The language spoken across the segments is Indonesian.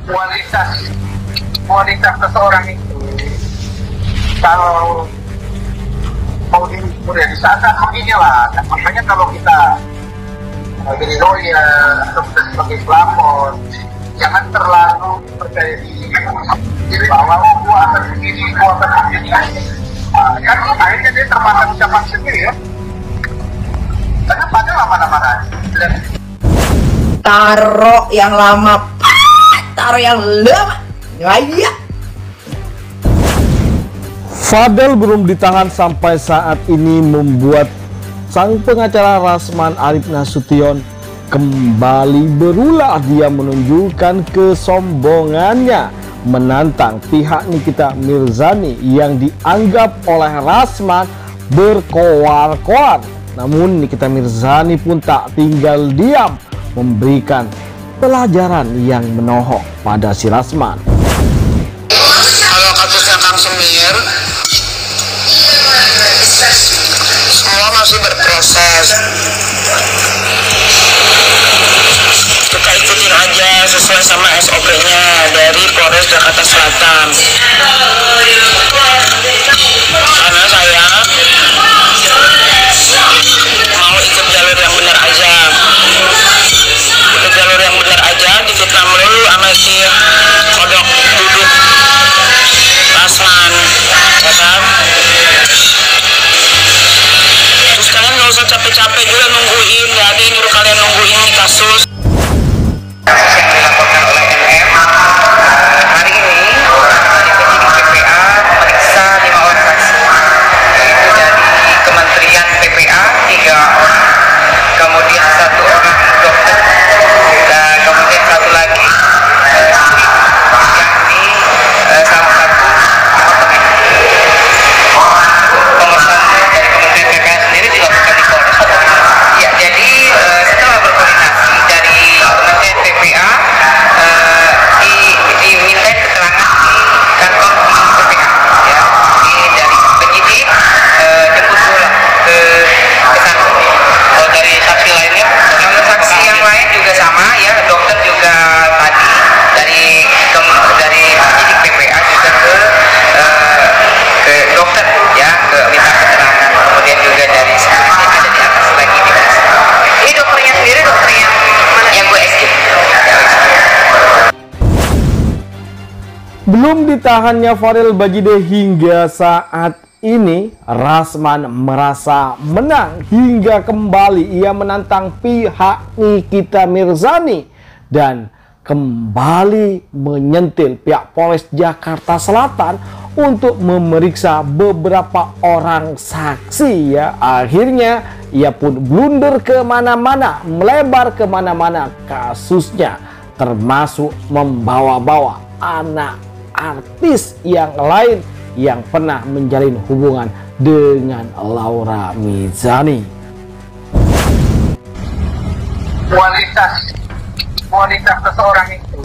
kualitas kualitas seseorang itu kalau mau diukur ya di saat-saat beginilah. Nah, makanya kalau kita jadi lawyer atau kita sebagai pelapor, jangan terlalu percaya diri. Jadi bahwa gua akan begini, gua akan begini. Kan akhirnya dia termakan ucapan sendiri ya. Karena padahal mana-mana. Taruh yang lama, taruh yang lama. Ya. Fadel belum ditahan sampai saat ini membuat sang pengacara Rasman Arief Nasution kembali berulah. Dia menunjukkan kesombongannya menantang pihak Nikita Mirzani yang dianggap oleh Rasman berkoar-koar. Namun Nikita Mirzani pun tak tinggal diam, memberikan pelajaran yang menohok pada si Rasman. Kalau kasusnya Kang Semir, semua masih berproses. Kita ikutin aja sesuai sama SOP-nya dari Polres Jakarta Selatan. Karena saya mau ikut jalur yang benar aja. Ikut jalur yang benar aja, difitnah melulu sama si kodok duduk Rasman, ya kan? Terus kalian gak usah capek-capek juga nungguin, gak ada yang nyuruh kalian nungguin nih kasus. Yang dilaporkan oleh MM, hari ini penyidik PPA memeriksa 5 orang saksi, yaitu dari Kementerian PPA 3 orang, kemudian 1 orang dokter, dan kemudian 1 lagi yakni salah satu pemeriksaan dari Kementerian PPA sendiri dilakukan di Polres atau ya. Jadi setelah berkoordinasi dari Kementerian PPA diminta keterangan di kantor PPA ya. Ini dari penyidik jemput bola ke sana. Kalau dari saksi lainnya, kalau saksi yang lain juga sama ya, dokter juga tadi dari penyidik PPA juga ke dokter ya, ke minta keterangan. Kemudian juga dari sekarang yang ada di atas lagi diperiksa. Ini dokternya sendiri dokter yang mana? Yang gue SG. Belum ditahannya Fadel Bajide hingga saat ini, Rasman merasa menang hingga kembali ia menantang pihak Nikita Mirzani dan kembali menyentil pihak Polres Jakarta Selatan untuk memeriksa beberapa orang saksi ya. Akhirnya ia pun blunder kemana-mana, melebar kemana-mana kasusnya, termasuk membawa-bawa anak artis yang lain yang pernah menjalin hubungan dengan Laura Mizani. Kualitas seseorang itu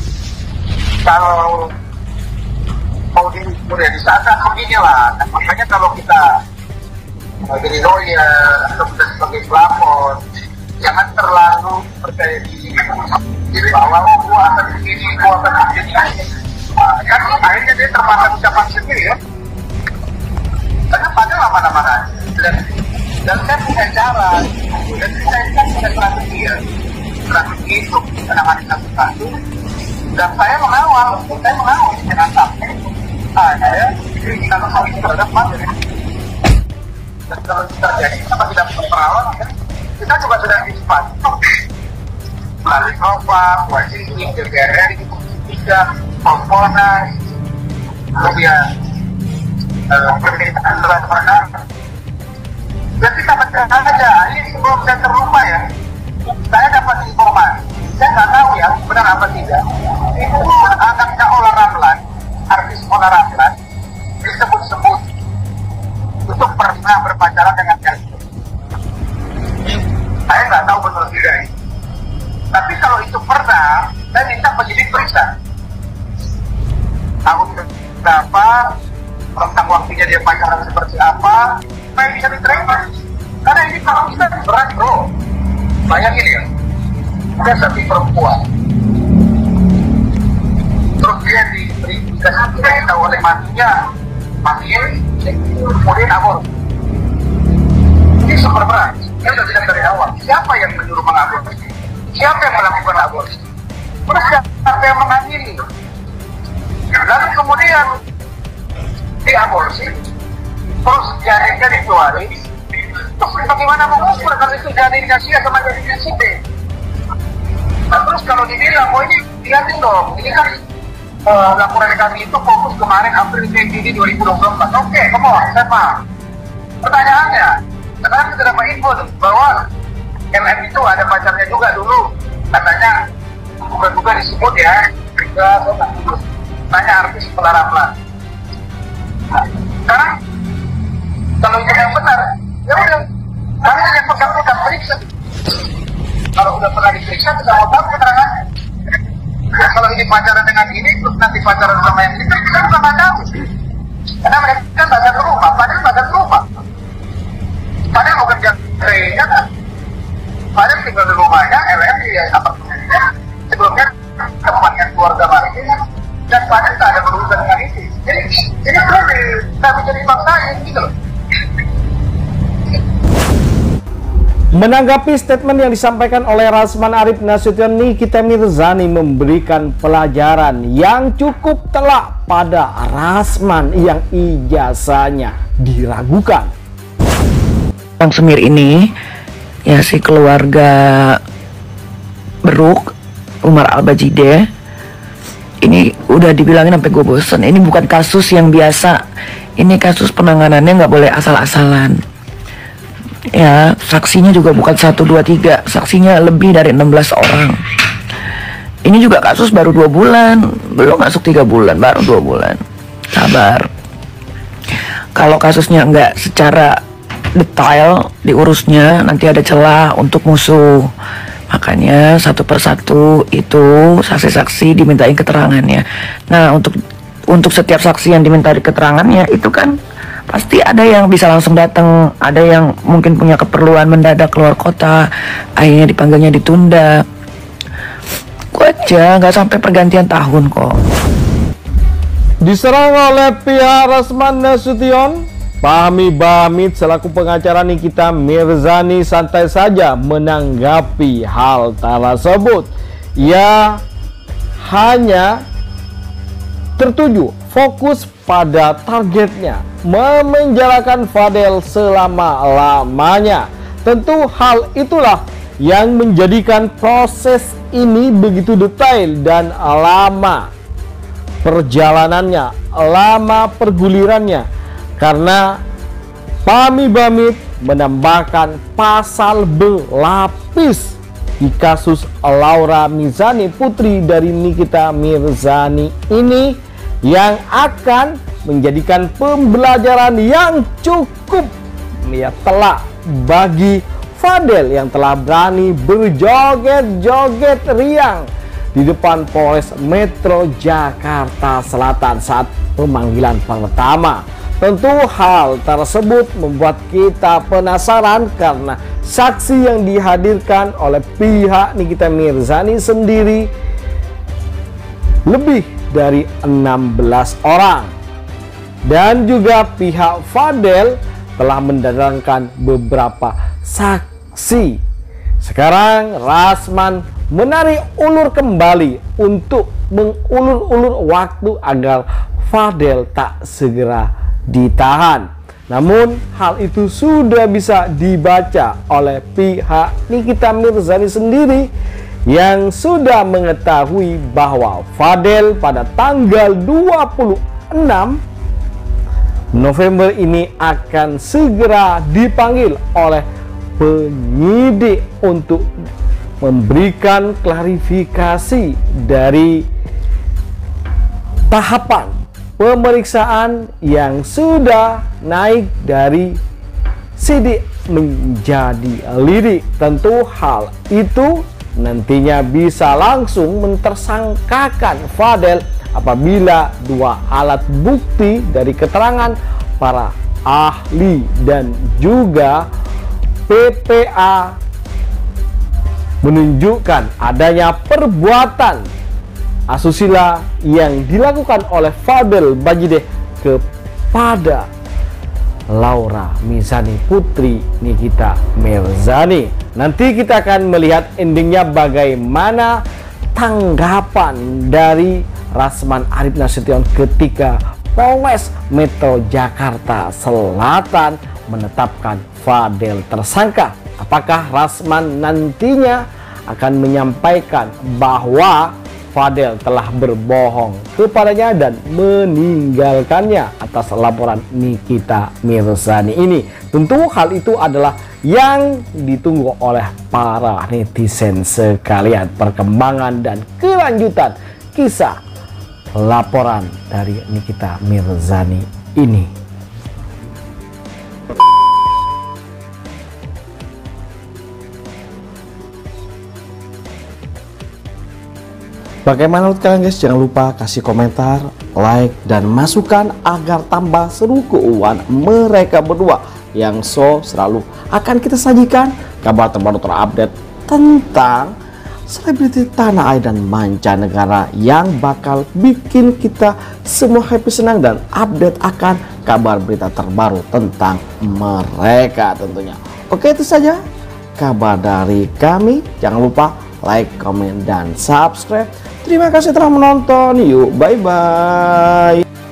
kalau mau diukur ya di saat-saat beginilah. Nah, makanya kalau kita jadi lawyer atau kita sebagai pelapor, jangan terlalu percaya diri. Jadi bahwa gua akan begini, gua akan begini. Kan akhirnya dia termakan ucapan sendiri ya. Karena padahal mana-mana. Dan saya punya cara, dan saya kan punya strategi ya. Strategi itu menangani kasus-kasus. Dan saya mengawal jangan sampai ada kalau hal itu terhadap materi. Dan kalau terjadi, kita tidak memperawat, kita juga sudah antisipasi. Melalui Nova, Wajib, DPR, Tiga, Komponas, kemudian pemerintahan terhadap. Dan kita baca saja, ini sebelum saya terlupa ya, saya dapat informasi, saya nggak tahu ya benar apa tidak. Itu anaknya Ola Ramlan, artis Ola Ramlan, disebut-sebut untuk pernah berpacaran dengan Gaston. Saya nggak tahu betul tidak. Tapi kalau itu pernah, saya minta penyidik periksa. Tahun berapa, tentang waktunya dia pacaran seperti apa, supaya bisa diterima. Karena ini kalau kita berat bro. Bayangin ya, ada satu perempuan dan tidak ditahu oleh matinya mati kemudian aborsi. Ini super berat. Ini sudah tidak dari awal. Siapa yang menyuruh mengaborsi? Siapa yang melakukan aborsi? Terus siapa yang mengadili? Lalu kemudian diaborsi, terus janinnya dikeluarin. Terus bagaimana mengukur kalau itu janinnya si A sama janinnya si B? Nah, terus kalau dibilang, oh ini lihatin dong, ini kan laporan kami itu fokus kemarin April Juni 2024. Oke, kamu saya paham. Pertanyaannya, sekarang kita dapat info bahwa LM itu ada pacarnya juga dulu, katanya bukan disebut ya, juga tanya artis Pelaraplan. Nah, sekarang kalau itu yang benar, ya udah, karena yang pegang-pegang periksa. Kalau udah pernah diperiksa, kita mau tahu keterangannya. Ya, kalau ini pacaran dengan ini, terus nanti pacaran sama yang ini, kita juga nggak tahu. Karena mereka kan baca ke rumah, padahal bukan jantri, ya kan? Padahal tinggal di rumahnya, LM di apartemennya, sebelumnya tempatnya keluarga barunya, dan padahal tak ada berurusan dengan ini. Jadi ini perlu kita bisa dipaksain gitu loh. Menanggapi statement yang disampaikan oleh Rasman Arief Nasution, Nikita Mirzani memberikan pelajaran yang cukup telak pada Rasman yang ijazahnya diragukan. Yang Semir ini, ya si keluarga Beruk, Umar Al-Bajide, ini udah dibilangin sampai gue bosen. Ini bukan kasus yang biasa, ini kasus penanganannya nggak boleh asal-asalan. Ya, saksinya juga bukan 1, 2, 3, saksinya lebih dari 16 orang. Ini juga kasus baru 2 bulan, belum masuk 3 bulan, baru 2 bulan. Sabar. Kalau kasusnya nggak secara detail diurusnya, nanti ada celah untuk musuh. Makanya satu persatu itu saksi-saksi dimintain keterangannya. Nah, untuk setiap saksi yang dimintai keterangannya itu kan pasti ada yang bisa langsung datang, ada yang mungkin punya keperluan mendadak keluar kota, akhirnya dipanggilnya ditunda. Gue aja nggak sampai pergantian tahun kok. Diserang oleh pihak Rasman Nasution, Fahmi Bahmid selaku pengacara Nikita Mirzani santai saja menanggapi hal tersebut. Ia hanya tertuju fokus pada targetnya, memenjarakan Fadel selama-lamanya. Tentu hal itulah yang menjadikan proses ini begitu detail dan lama perjalanannya, lama pergulirannya, karena Fahmi Bahmid menambahkan pasal berlapis di kasus Laura Mizani, putri dari Nikita Mirzani ini, yang akan menjadikan pembelajaran yang cukup telak bagi Fadel yang telah berani berjoget-joget riang di depan Polres Metro Jakarta Selatan saat pemanggilan pertama. Tentu hal tersebut membuat kita penasaran karena saksi yang dihadirkan oleh pihak Nikita Mirzani sendiri lebih dari 16 orang. Dan juga pihak Fadel telah mendatangkan beberapa saksi. Sekarang Rasman menarik ulur kembali untuk mengulur-ulur waktu agar Fadel tak segera ditahan. Namun hal itu sudah bisa dibaca oleh pihak Nikita Mirzani sendiri yang sudah mengetahui bahwa Fadel pada tanggal 26 November ini akan segera dipanggil oleh penyidik untuk memberikan klarifikasi dari tahapan pemeriksaan yang sudah naik dari sidik menjadi lidik. Tentu hal itu nantinya bisa langsung mentersangkakan Fadel apabila dua alat bukti dari keterangan para ahli dan juga PPA menunjukkan adanya perbuatan asusila yang dilakukan oleh Fadel Bajideh kepada Laura Mizani putri Nikita Mirzani. Nanti kita akan melihat endingnya bagaimana tanggapan dari Rasman Arif Nasution ketika Polres Metro Jakarta Selatan menetapkan Fadel tersangka. Apakah Rasman nantinya akan menyampaikan bahwa Fadel telah berbohong kepadanya dan meninggalkannya atas laporan Nikita Mirzani ini? Tentu hal itu adalah yang ditunggu oleh para netizen sekalian, perkembangan dan kelanjutan kisah laporan dari Nikita Mirzani ini. Bagaimana menurut kalian guys? Jangan lupa kasih komentar, like, dan masukan agar tambah seru keuangan mereka berdua yang selalu akan kita sajikan kabar terbaru terupdate tentang selebriti tanah air dan mancanegara yang bakal bikin kita semua happy, senang, dan update akan kabar berita terbaru tentang mereka tentunya. Oke, itu saja kabar dari kami. Jangan lupa like, komen, dan subscribe. Terima kasih telah menonton. Yuk, bye-bye.